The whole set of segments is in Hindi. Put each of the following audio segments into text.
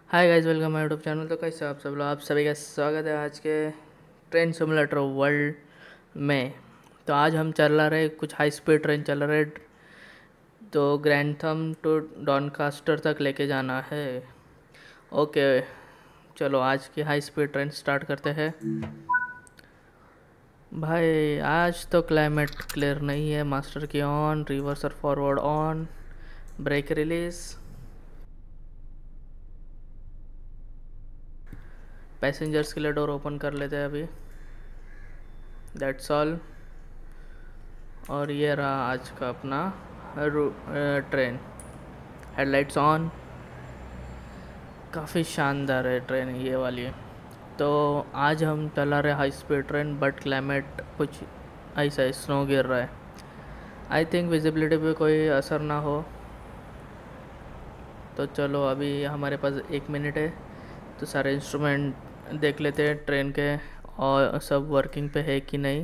Hi guys, welcome my YouTube channel. तो कैसे हो आप सब लोग? आप सभी का स्वागत है आज के ट्रेन सिमुलेटर वर्ल्ड में। तो आज हम चल रहे कुछ हाई स्पीड ट्रेन चल रहे, तो ग्रैंथम टू डॉनकास्टर तक लेके जाना है। ओके, चलो आज की हाई स्पीड ट्रेन स्टार्ट करते हैं। भाई आज तो क्लाइमेट क्लियर नहीं है। Master key on, reverser forward on, brake release, passengers के लिए डोर ओपन कर लेते हैं अभी। That's all. और ये रहा आज का अपना ट्रेन। Headlights on. काफ़ी शानदार है ट्रेन ये वाली। तो आज हम चला रहे high speed train, but climate कुछ ऐसा है, स्नो गिर रहा है। आई थिंक विजिबिलिटी पे कोई असर ना हो। तो चलो अभी हमारे पास 1 मिनट है, तो सारे इंस्ट्रूमेंट देख लेते हैं ट्रेन के और सब वर्किंग पे है कि नहीं।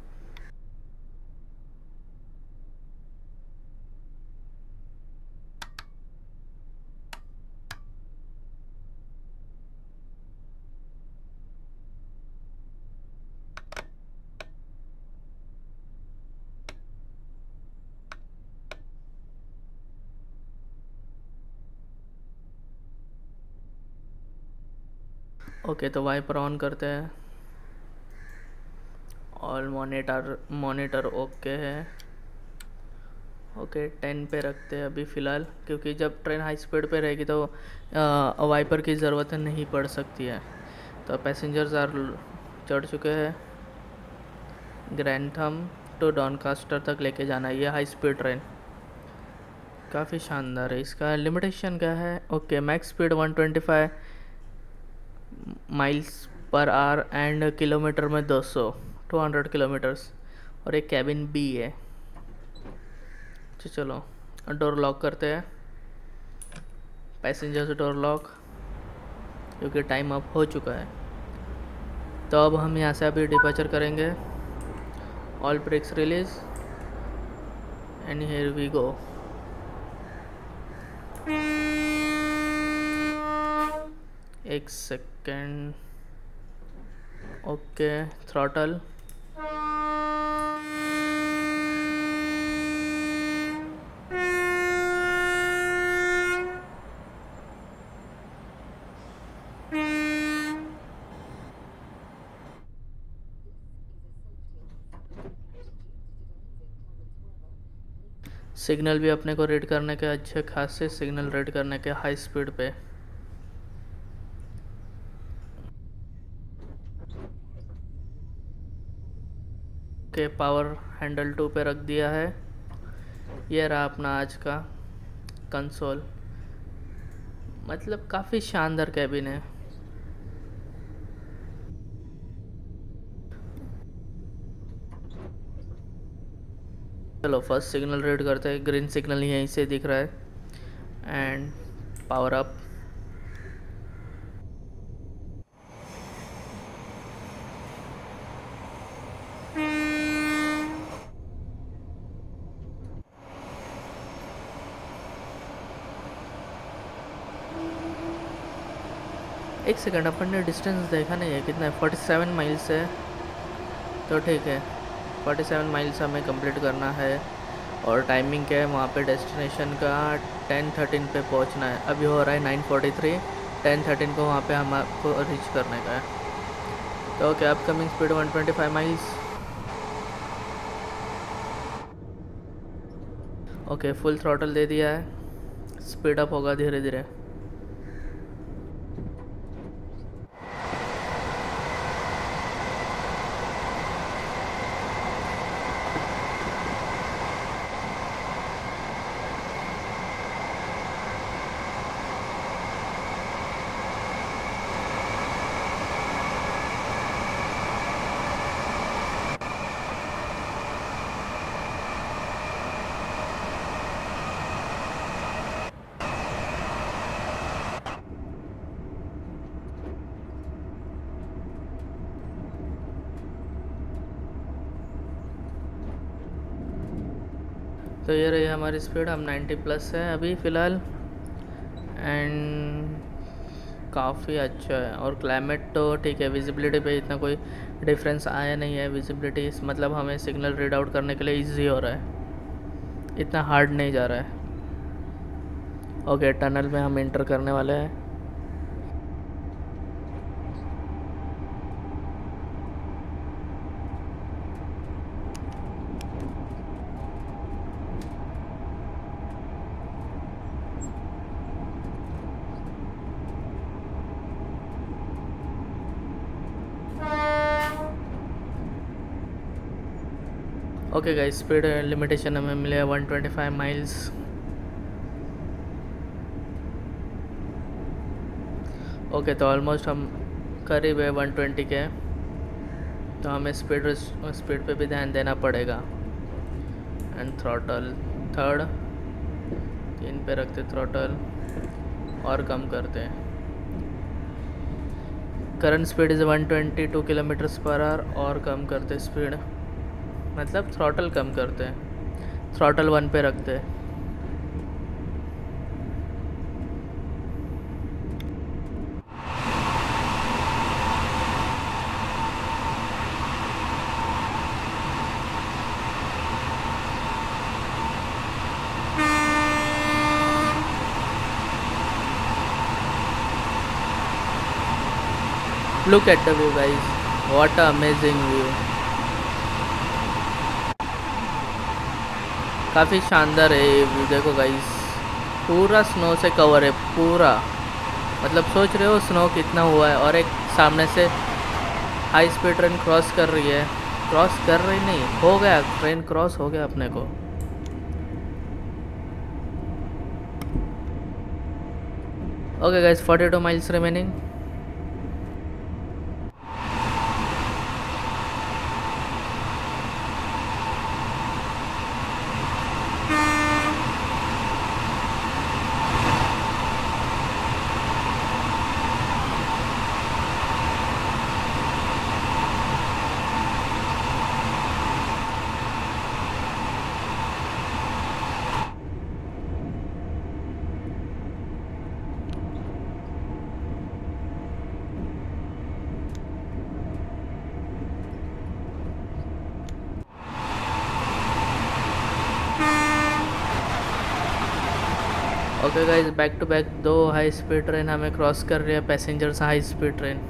ओके, तो वाइपर ऑन करते हैं। ऑल मॉनिटर ओके है। ओके, 10 पे रखते हैं अभी फ़िलहाल, क्योंकि जब ट्रेन हाई स्पीड पे रहेगी तो वाइपर की ज़रूरत नहीं पड़ सकती है। तो पैसेंजर्स आर चढ़ चुके हैं। ग्रैंथम टू डॉनकास्टर तक लेके जाना है ये हाई स्पीड ट्रेन। काफ़ी शानदार है। इसका लिमिटेशन क्या है? Okay, max speed 125 miles per hour and kilometre में 200 किलोमीटर्स। और एक कैबिन बी है। तो चलो डोर लॉक करते हैं। पैसेंजर्स डोर लॉक, क्योंकि टाइम अप हो चुका है। तो अब हम यहाँ से अभी डिपार्चर करेंगे। All brakes release and here we go. एक सेकेंड। Okay, throttle. सिग्नल भी अपने को रीड करने के अच्छे खासे सिग्नल रीड करने के हाई स्पीड पे। के पावर हैंडल 2 पे रख दिया है। ये रहा अपना आज का कंसोल। मतलब काफ़ी शानदार कैबिन है। चलो फर्स्ट सिग्नल रीड करते हैं। ग्रीन सिग्नल यहीं से दिख रहा है। And power up. एक सेकंड, अपन ने डिस्टेंस देखा नहीं है कितना है। 47 माइल्स है। तो ठीक है, 47 माइल्स हमें कंप्लीट करना है। और टाइमिंग क्या है वहाँ पे? डेस्टिनेशन का 10:13 पे पहुँचना है। अभी हो रहा है 9:43। 10:13 को वहाँ पे हमको रीच करने का है। तो क्या upcoming speed 125 miles. Okay, full throttle दे दिया है। स्पीड अप होगा धीरे धीरे। तो ये रही हमारी स्पीड। हम 90 प्लस है अभी फ़िलहाल। एंड काफ़ी अच्छा है। और क्लाइमेट तो ठीक है, विजिबिलिटी पे इतना कोई डिफरेंस आया नहीं है। विजिबिलिटी मतलब हमें सिग्नल रीड आउट करने के लिए इजी हो रहा है, इतना हार्ड नहीं जा रहा है। ओके, टनल में हम एंटर करने वाले हैं। ओके गाइस, स्पीड लिमिटेशन हमें मिले 125 माइल्स। ओके, तो ऑलमोस्ट हम करीब है 120 के, तो हमें स्पीड पे भी ध्यान देना पड़ेगा। एंड थ्रॉटल थर्ड, 3 पे रखते थ्रॉटल और कम करते। Current speed is 122 kilometres per hour और कम करते स्पीड, मतलब थ्रॉटल कम करते, थ्रॉटल 1 पे रखते। Look at the view guys, what a amazing view। काफ़ी शानदार है ये व्यू। देखो गाइस, पूरा स्नो से कवर है पूरा, मतलब सोच रहे हो स्नो कितना हुआ है। और एक सामने से हाई स्पीड ट्रेन क्रॉस कर रही है, क्रॉस कर रही नहीं, हो गया, ट्रेन क्रॉस हो गया अपने को। Okay guys, 42 miles remaining. Okay guys, back to back 2 high speed train हमें क्रॉस कर रही है, पैसेंजर्स हाई स्पीड ट्रेन।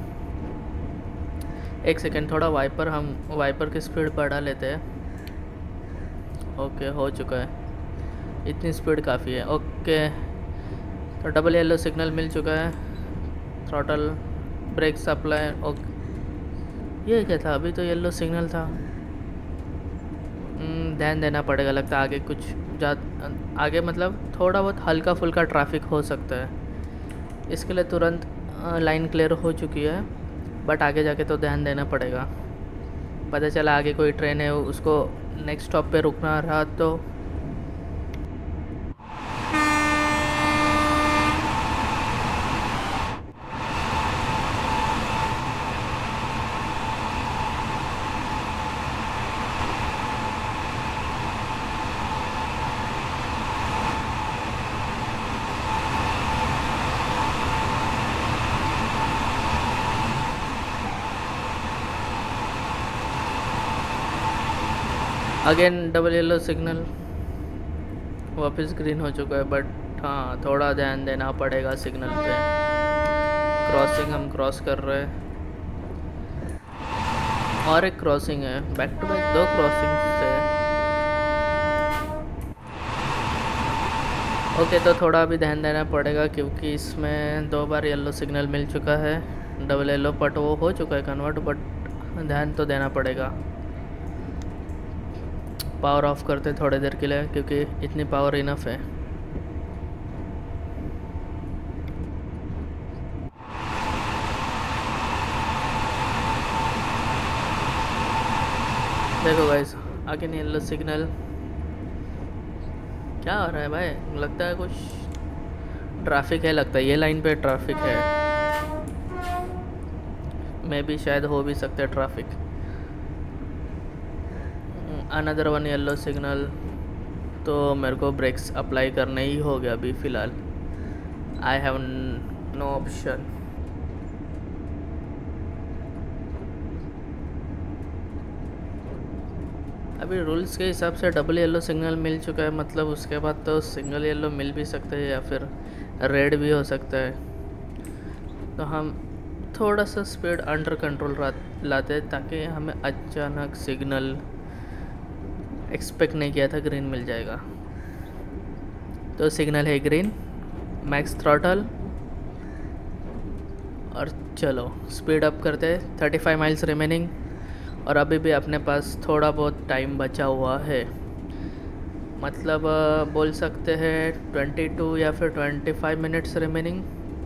एक सेकेंड, थोड़ा हम वाइपर की स्पीड बढ़ा लेते हैं। ओके, हो चुका है, इतनी स्पीड काफ़ी है। ओके, तो डबल येलो सिग्नल मिल चुका है, थ्रॉटल ब्रेक सप्लाई। ओके, ये क्या था, अभी तो येलो सिग्नल था। ध्यान देना पड़ेगा, लगता है आगे कुछ आगे मतलब थोड़ा बहुत हल्का फुल्का ट्रैफिक हो सकता है। इसके लिए तुरंत लाइन क्लियर हो चुकी है, बट आगे जाके तो ध्यान देना पड़ेगा। पता चला आगे कोई ट्रेन है, उसको नेक्स्ट स्टॉप पे रुकना रहा तो अगेन डबल येलो सिग्नल, वापस ग्रीन हो चुका है। बट हाँ, थोड़ा ध्यान देना पड़ेगा सिग्नल पे। क्रॉसिंग हम क्रॉस कर रहे हैं, और एक क्रॉसिंग है, बैक टू बैक 2 क्रॉसिंग्स है। ओके, तो थोड़ा भी ध्यान देना पड़ेगा क्योंकि इसमें 2 बार येलो सिग्नल मिल चुका है। डबल येलो बट वो हो चुका है कन्वर्ट, बट ध्यान तो देना पड़ेगा। पावर ऑफ करते थोड़ी देर के लिए क्योंकि इतनी पावर इनफ है। देखो गाइस, आगे नहीं येलो सिग्नल, क्या हो रहा है भाई? लगता है कुछ ट्रैफिक है, लगता है ये लाइन पे ट्रैफिक है। मे भी शायद हो भी सकता है ट्रैफिक। अनदर 1 येलो सिग्नल, तो मेरे को ब्रेक्स अप्लाई करने ही हो गया अभी फ़िलहाल। I have no option. अभी रूल्स के हिसाब से डबल येलो सिग्नल मिल चुका है, मतलब उसके बाद तो सिंगल येलो मिल भी सकता है या फिर रेड भी हो सकता है। तो हम थोड़ा सा स्पीड अंडर कंट्रोल लाते हैं ताकि हमें अचानक सिग्नल एक्सपेक्ट नहीं किया था ग्रीन मिल जाएगा। तो सिग्नल है ग्रीन, मैक्स थ्रॉटल, और चलो स्पीड अप करते हैं। 35 माइल्स रिमेनिंग, और अभी भी अपने पास थोड़ा बहुत टाइम बचा हुआ है, मतलब बोल सकते हैं 22 या फिर 25 मिनट्स रिमेनिंग।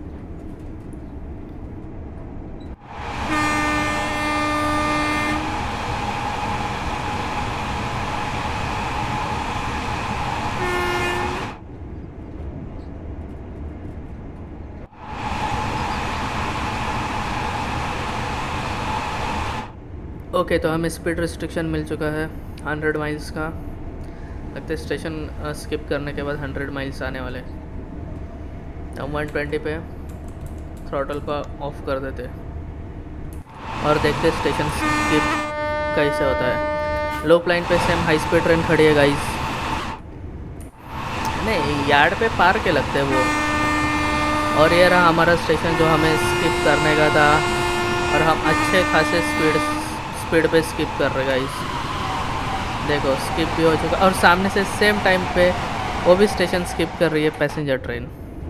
ओके, तो हमें स्पीड रिस्ट्रिक्शन मिल चुका है 100 माइल्स का। लगता है स्टेशन स्किप करने के बाद 100 माइल्स आने वाले। हम 120 पे थ्रॉटल का ऑफ कर देते और देखते स्टेशन स्किप कैसे होता है। लो लाइन पे सेम हाई स्पीड ट्रेन खड़ी है गाइस। नहीं, यार्ड पे पार के लगते हैं वो। और ये रहा हमारा स्टेशन जो हमें स्किप करने का था, और हम अच्छे खासे स्पीड पे स्किप कर रहे गाइस। देखो स्किप भी हो चुका, और सामने से सेम टाइम पे वो भी स्टेशन स्किप कर रही है, पैसेंजर ट्रेन।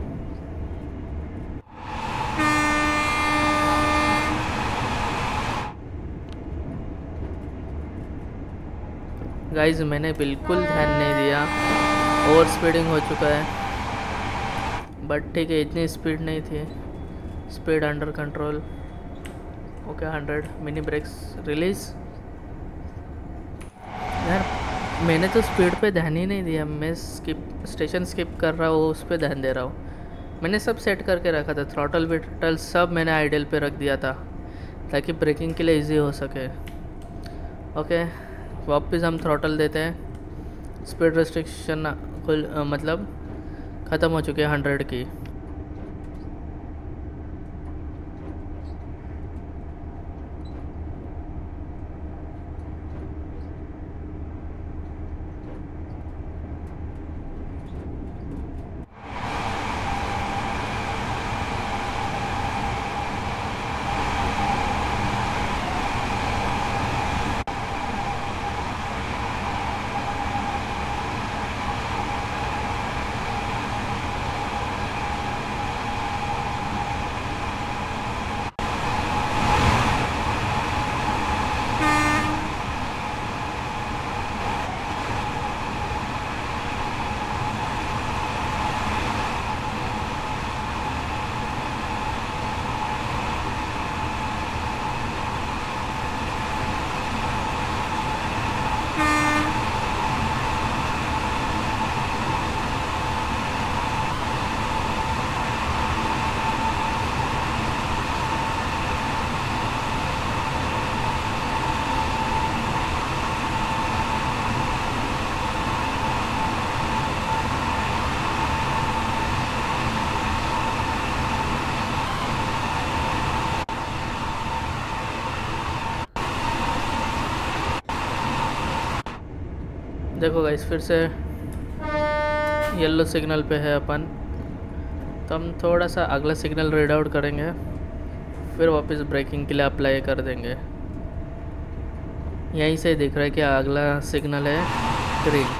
गाइस मैंने बिल्कुल ध्यान नहीं दिया, ओवर स्पीडिंग हो चुका है, बट ठीक है इतनी स्पीड नहीं थी। Speed under control. Okay 100 mini brakes release. यार मैंने तो स्पीड पे ध्यान ही नहीं दिया, मैं स्टेशन स्किप कर रहा हूँ, उस पर ध्यान दे रहा हूँ। मैंने सब सेट करके रखा था, थ्रॉटल विटल सब मैंने आइडल पे रख दिया था ताकि ब्रेकिंग के लिए इजी हो सके। ओके वापस हम थ्रॉटल देते हैं। स्पीड रिस्ट्रिक्शन मतलब ख़त्म हो चुकी है 100 की। देखो गाइस फिर से येलो सिग्नल पे है अपन, तो हम थोड़ा सा अगला सिग्नल रीड आउट करेंगे, फिर वापस ब्रेकिंग के लिए अप्लाई कर देंगे। यहीं से दिख रहा है कि अगला सिग्नल है ग्रीन।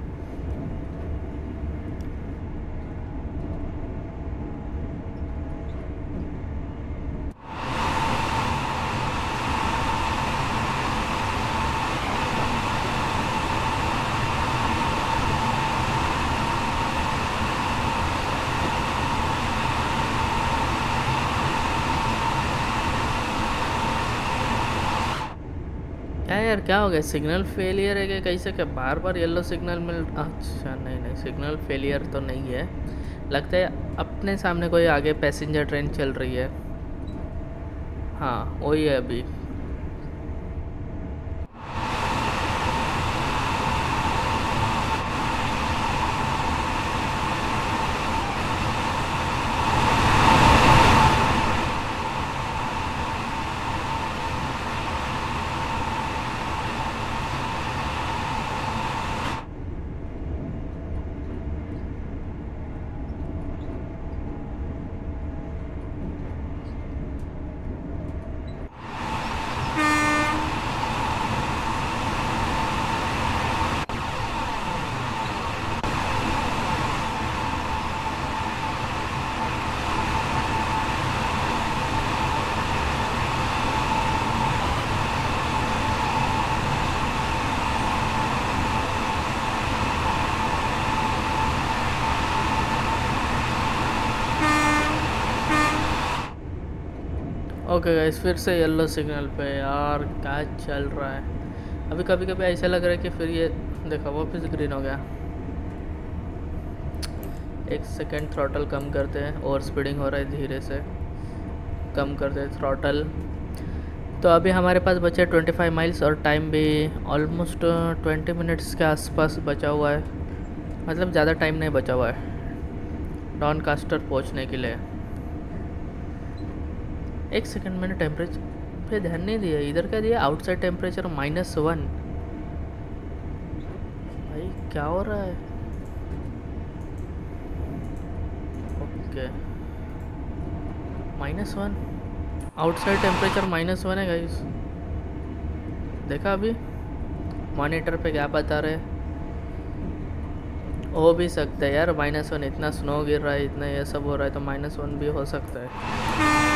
यार क्या हो गया, सिग्नल फेलियर है क्या कैसे, क्या बार बार येलो सिग्नल मिल। अच्छा नहीं नहीं, सिग्नल फेलियर तो नहीं है, लगता है अपने सामने कोई आगे पैसेंजर ट्रेन चल रही है। हाँ वही है अभी। ओके गाइस, फिर से येलो सिग्नल पे। यार क्या चल रहा है अभी? कभी कभी ऐसा लग रहा है कि फिर ये देखा वापस ग्रीन हो गया। एक सेकेंड, थ्रॉटल कम करते हैं, ओवर स्पीडिंग हो रहा है, धीरे से कम करते हैं थ्रॉटल। तो अभी हमारे पास बचे 25 माइल्स और टाइम भी ऑलमोस्ट 20 मिनट्स के आसपास बचा हुआ है। मतलब ज़्यादा टाइम नहीं बचा हुआ है डॉनकास्टर पहुंचने के लिए। एक सेकंड, मैंने टेम्परेचर पे ध्यान नहीं दिया। इधर क्या दिया? Outside temperature -1। भाई क्या हो रहा है? ओके, -1 आउटसाइड टेम्परेचर -1 है गाइस। देखा अभी मॉनिटर पे क्या बता रहे? हो भी सकता है यार -1, इतना स्नो गिर रहा है, इतना ये सब हो रहा है, तो -1 भी हो सकता है।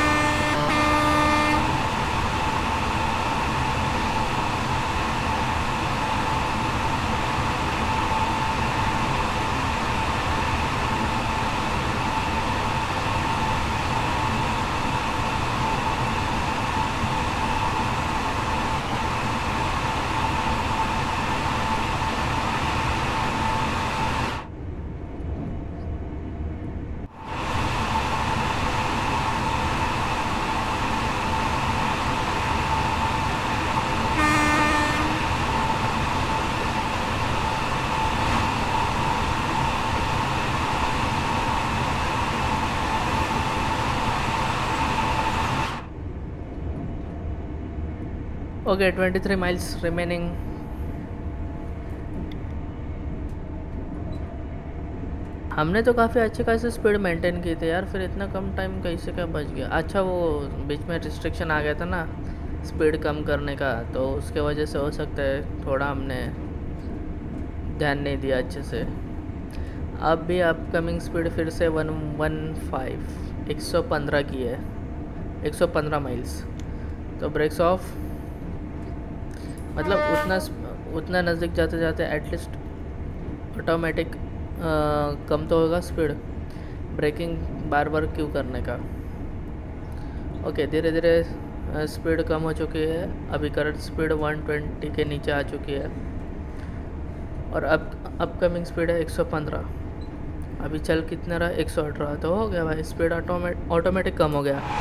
Okay, 23 miles remaining. हमने तो काफ़ी अच्छी खासी स्पीड मेंटेन की थी यार, फिर इतना कम टाइम कैसे क्या बच गया? अच्छा, वो बीच में रिस्ट्रिक्शन आ गया था ना स्पीड कम करने का, तो उसके वजह से हो सकता है थोड़ा हमने ध्यान नहीं दिया अच्छे से। अब भी अपकमिंग स्पीड फिर से 115 की है, 115 माइल्स। तो ब्रेक्स ऑफ, मतलब उतना नज़दीक जाते जाते एटलीस्ट ऑटोमेटिक कम तो होगा स्पीड, ब्रेकिंग बार बार क्यों करने का। ओके, धीरे धीरे स्पीड कम हो चुकी है। अभी करंट स्पीड 120 के नीचे आ चुकी है और अब अपकमिंग स्पीड है 115। अभी चल कितना रहा? 118। तो हो गया भाई, स्पीड ऑटोमेटिक कम हो गया।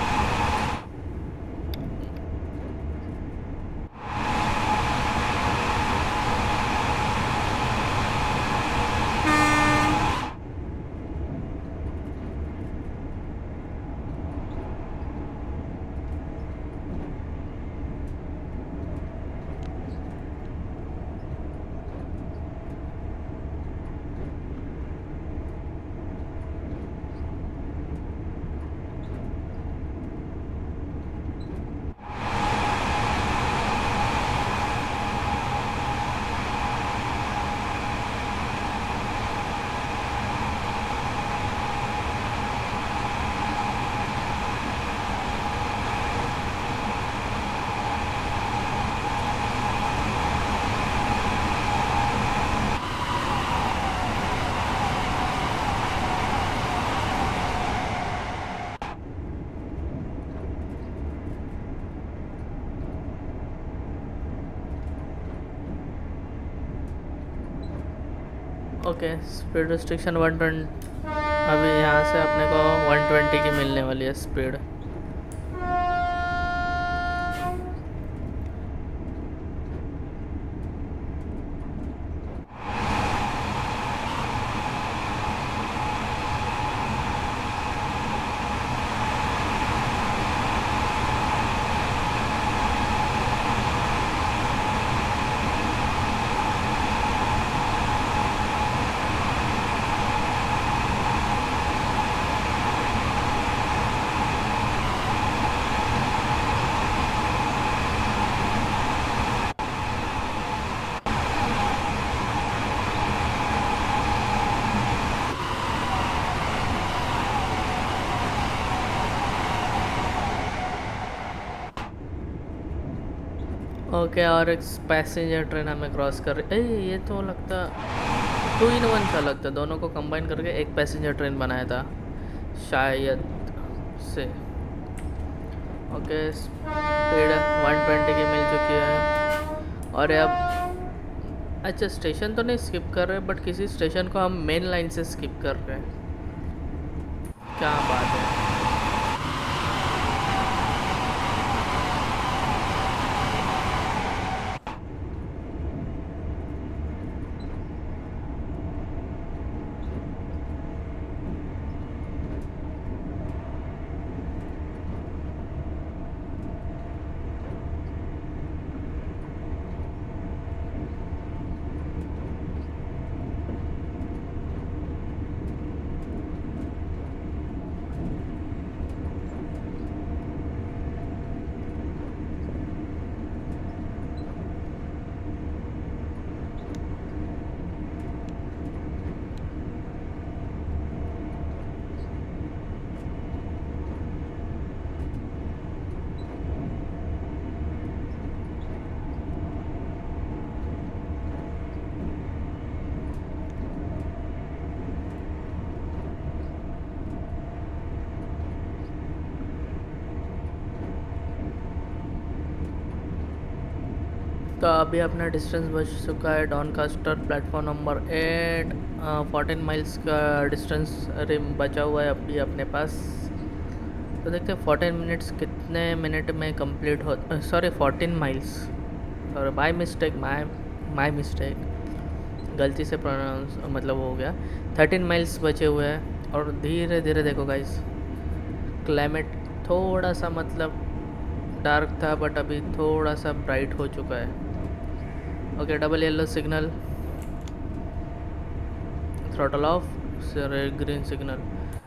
Okay, speed restriction 120। अभी यहाँ से अपने को 120 की मिलने वाली है स्पीड। ओके, और एक पैसेंजर ट्रेन हमें क्रॉस कर रही है। ये तो लगता 2 in 1 सा लगता, दोनों को कंबाइन करके एक पैसेंजर ट्रेन बनाया था शायद से। ओके, स्पीड 120 की मिल चुकी है। और अब अच्छा, स्टेशन तो नहीं स्किप कर रहे, बट किसी स्टेशन को हम मेन लाइन से स्किप कर रहे हैं। क्या बात है। तो अभी अपना डिस्टेंस बच चुका है डॉनकास्टर प्लेटफॉर्म नंबर 8। 14 माइल्स का डिस्टेंस बचा हुआ है अभी अपने पास। तो देखते हैं 14 मिनट्स कितने मिनट में कंप्लीट हो, सॉरी 14 माइल्स, और बाय मिस्टेक, माय मिस्टेक, गलती से प्रोनाउंस मतलब हो गया। 13 माइल्स बचे हुए हैं। और धीरे धीरे देखो गाइस, क्लाइमेट थोड़ा सा मतलब डार्क था, बट अभी थोड़ा सा ब्राइट हो चुका है। Okay, double yellow signal, throttle off, red green signal.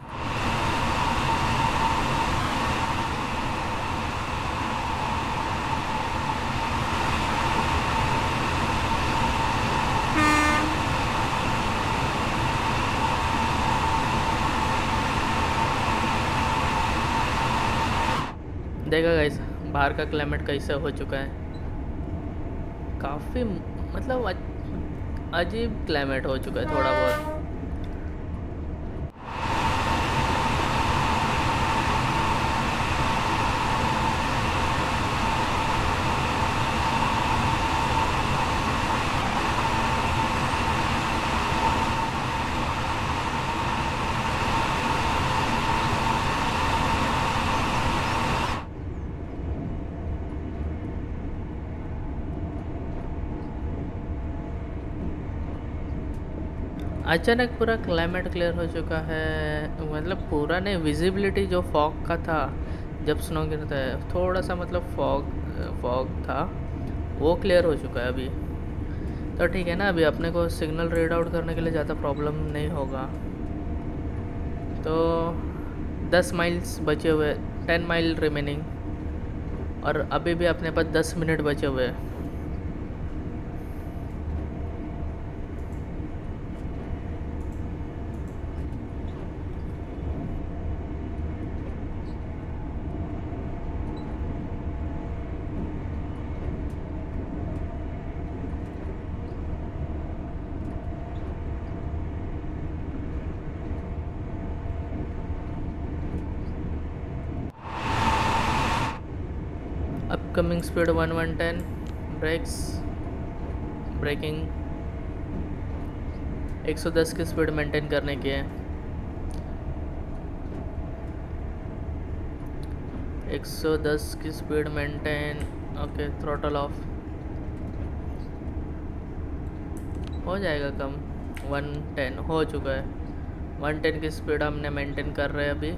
देखा गाइस बाहर का क्लाइमेट कैसा हो चुका है। काफ़ी मतलब अजीब क्लाइमेट हो चुका है थोड़ा बहुत। अचानक पूरा क्लाइमेट क्लियर हो चुका है, मतलब पूरा नहीं, विजिबिलिटी जो फॉग का था जब स्नो गिरता है, थोड़ा सा मतलब फॉग था, वो क्लियर हो चुका है अभी। तो ठीक है ना, अभी अपने को सिग्नल रीड आउट करने के लिए ज़्यादा प्रॉब्लम नहीं होगा। तो 10 माइल्स बचे हुए, 10 माइल रिमेनिंग, और अभी भी अपने पास 10 मिनट बचे हुए हैं। अपकमिंग स्पीड 110, ब्रेकिंग 110 की स्पीड मेंटेन करने की है। 110 की speed maintain. Okay, throttle off हो जाएगा कम। 110 हो चुका है। 110 की स्पीड हमने मेंटेन कर रहे हैं अभी।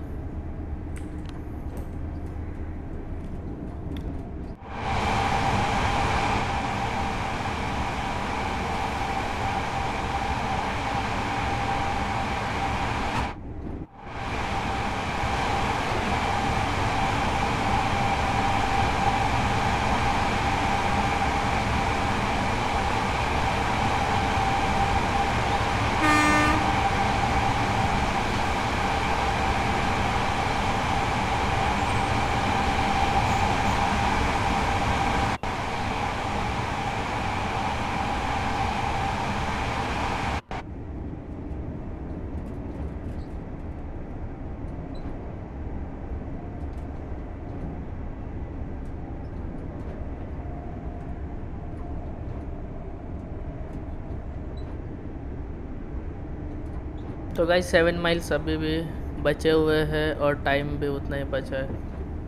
तो गाइस 7 माइल्स अभी भी बचे हुए हैं और टाइम भी उतना ही बचा है।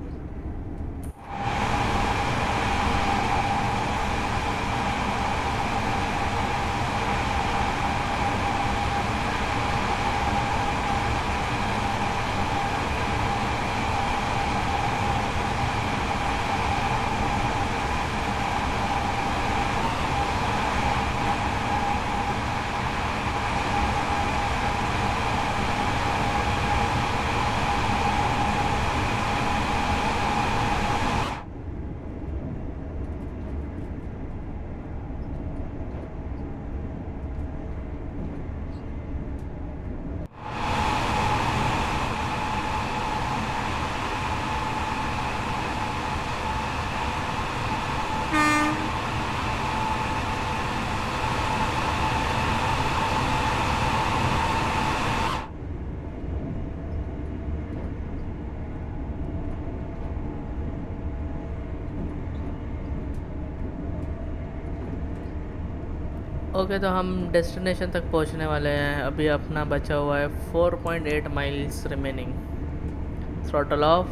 ओके, तो हम डेस्टिनेशन तक पहुंचने वाले हैं। अभी अपना बचा हुआ है 4.8 माइल्स रिमेनिंग। Throttle of.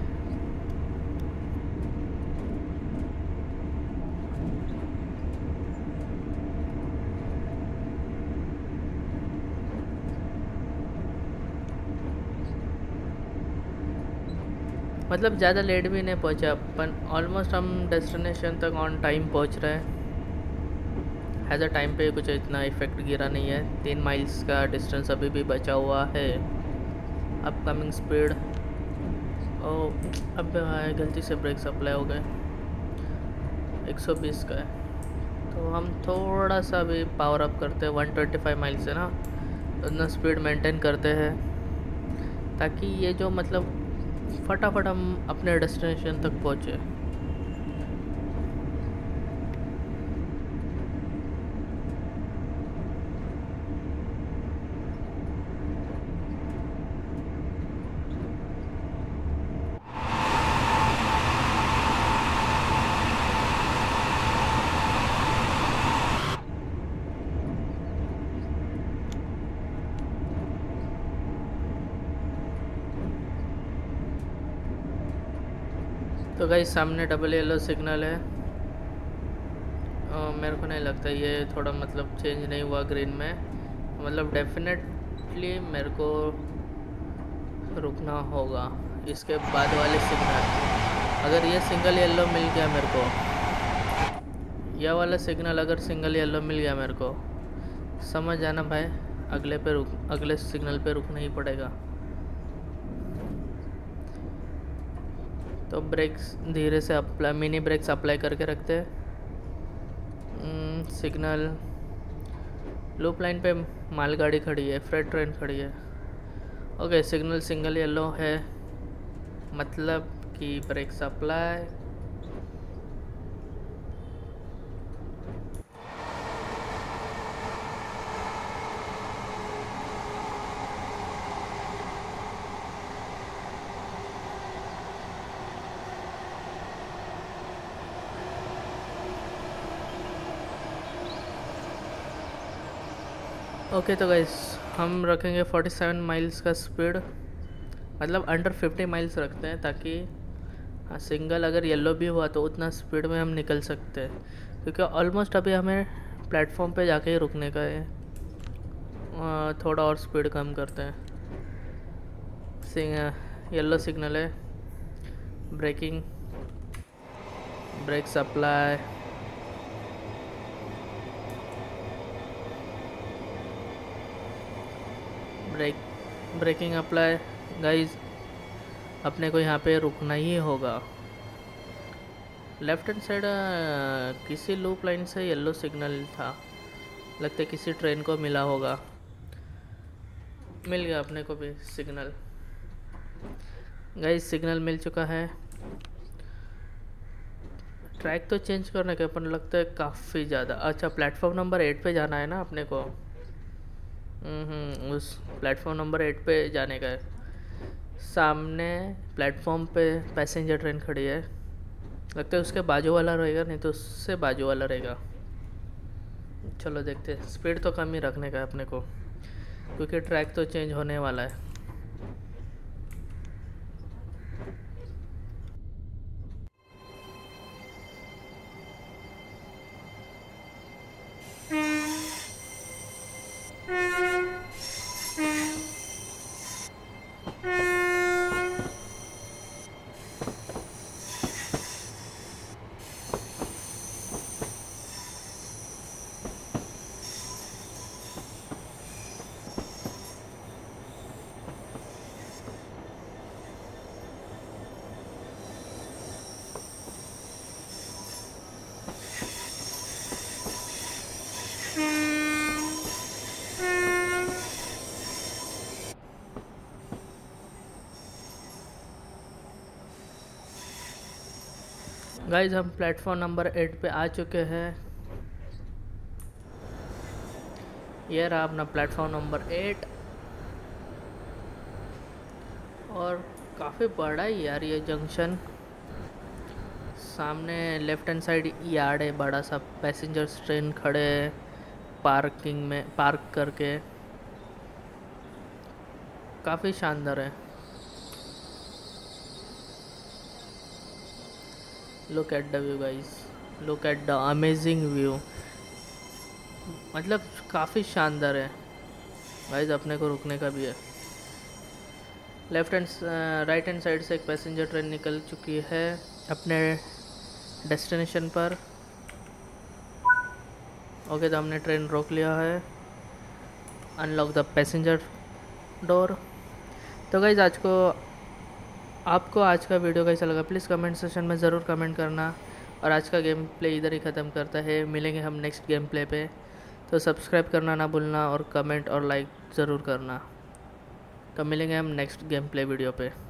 मतलब ज़्यादा लेट भी नहीं पहुंचे अपन, ऑलमोस्ट हम डेस्टिनेशन तक ऑन टाइम पहुंच रहे हैं। एज अ टाइम पे कुछ इतना इफेक्ट गिरा नहीं है। 3 माइल्स का डिस्टेंस अभी भी बचा हुआ है। अपकमिंग स्पीड, ओ अब गलती से ब्रेक अप्लाई हो गए। 120 का है, तो हम थोड़ा सा भी पावर अप करते हैं। 125 माइल्स है ना, उतना स्पीड मेंटेन करते हैं ताकि ये जो मतलब फटाफट हम अपने डेस्टिनेशन तक पहुँचे। तो गाइस सामने डबल येलो सिग्नल है। मेरे को नहीं लगता ये थोड़ा मतलब चेंज नहीं हुआ ग्रीन में, मतलब डेफिनेटली मेरे को रुकना होगा इसके बाद वाले सिग्नल। अगर ये सिंगल येलो मिल गया मेरे को, यह वाला सिग्नल अगर सिंगल येलो मिल गया मेरे को, समझ जाना भाई अगले सिग्नल पे रुकना ही पड़ेगा। तो ब्रेक्स धीरे से अप्लाई, मिनी ब्रेक्स अप्लाई करके रखते हैं। सिग्नल लूप लाइन पे मालगाड़ी खड़ी है, फ्रेट ट्रेन खड़ी है। ओके, सिग्नल सिंगल येलो है, मतलब कि ब्रेक्स अप्लाई। ओके, तो गाइस हम रखेंगे 47 माइल्स का स्पीड, मतलब अंडर 50 माइल्स रखते हैं ताकि सिंगल अगर येलो भी हुआ तो उतना स्पीड में हम निकल सकते हैं, क्योंकि ऑलमोस्ट अभी हमें प्लेटफॉर्म पे जाके ही रुकने का है। थोड़ा और स्पीड कम करते हैं। येलो सिग्नल है, braking, brake supply, braking apply. Guys अपने को यहाँ पे रुकना ही होगा। लेफ्ट हैंड साइड किसी लूप लाइन से येलो सिग्नल था, लगता है किसी ट्रेन को मिला होगा। मिल गया अपने को भी सिग्नल। गाइस सिग्नल मिल चुका है। ट्रैक तो चेंज करने के अपन लगता है काफ़ी ज़्यादा। अच्छा, प्लेटफॉर्म नंबर 8 पे जाना है ना अपने को। उस प्लेटफॉर्म नंबर 8 पे जाने का है। सामने प्लेटफॉर्म पे पैसेंजर ट्रेन खड़ी है, लगता है उसके बाजू वाला रहेगा, नहीं तो उससे बाजू वाला रहेगा। चलो देखते हैं। स्पीड तो कम ही रखने का है अपने को। क्योंकि ट्रैक तो चेंज होने वाला है। गाइज हम प्लेटफॉर्म नंबर 8 पे आ चुके हैं। ये रहा अपना प्लेटफॉर्म नंबर 8 और काफ़ी बड़ा है यार ये जंक्शन। सामने लेफ्ट हैंड साइड यार्ड है, बड़ा सा पैसेंजर्स ट्रेन खड़े है पार्किंग में पार्क करके, काफ़ी शानदार है। Look at the view guys, look at the amazing view, मतलब काफ़ी शानदार है गाइस। अपने को रुकने का भी है। Left hand right hand side से एक पैसेंजर ट्रेन निकल चुकी है अपने डेस्टिनेशन पर। ओके, तो हमने ट्रेन रोक लिया है। Unlock the passenger door. तो गाइस आपको आज का वीडियो कैसा लगा प्लीज़ कमेंट सेक्शन में ज़रूर कमेंट करना। और आज का गेम प्ले इधर ही ख़त्म करता है, मिलेंगे हम नेक्स्ट गेम प्ले पे। तो सब्सक्राइब करना ना भूलना और कमेंट और लाइक ज़रूर करना। तो मिलेंगे हम नेक्स्ट गेम प्ले वीडियो पे।